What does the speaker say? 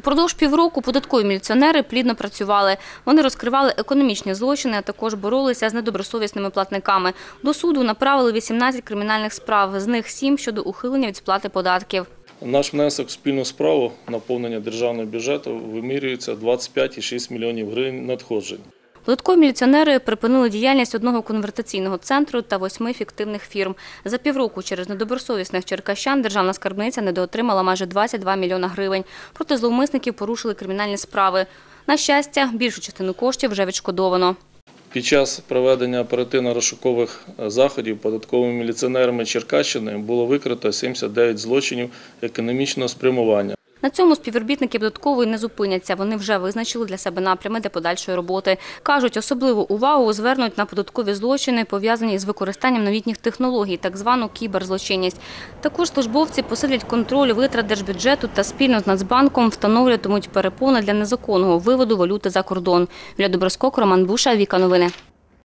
Упродовж півроку податкові міліціонери плідно працювали. Вони розкривали економічні злочини, а також боролися з недобросовісними платниками. До суду направили 18 кримінальних справ, з них 7 щодо ухилення від сплати податків. Наш внесок в спільну справу наповнення державного бюджету вимірюється 25,6 мільйонів гривень надходжень. Податкові міліціонери припинили діяльність одного конвертаційного центру та 8 фіктивних фірм. За півроку через недобросовісних черкащан державна скарбниця недоотримала майже 22 мільйона гривень. Проти зловмисників порушили кримінальні справи. На щастя, більшу частину коштів вже відшкодовано. Під час проведення оперативно-розшукових заходів податковими міліціонерами Черкащини було викрито 79 злочинів економічного спрямування. На цьому співробітники податкової не зупиняться. Вони вже визначили для себе напрями для подальшої роботи. Кажуть, особливу увагу звернуть на податкові злочини, пов'язані з використанням новітніх технологій, так звану кіберзлочинність. Також службовці посилять контроль витрат держбюджету та спільно з Нацбанком встановлюватимуть перепони для незаконного виводу валюти за кордон. Юлія Доброскок, Роман Буша, Віка Новини.